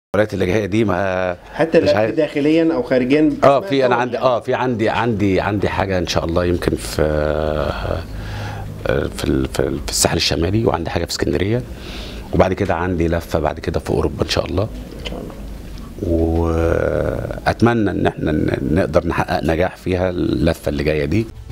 الولايات اللي جايه دي ما حتى مش عارف داخليا او خارجيا. في انا عندي في حاجه ان شاء الله يمكن في الساحل الشمالي، وعندي حاجه في اسكندريه، وبعد كده عندي لفه بعد كده في اوروبا ان شاء الله. ان شاء الله. واتمنى ان احنا نقدر نحقق نجاح فيها اللفه اللي جايه دي.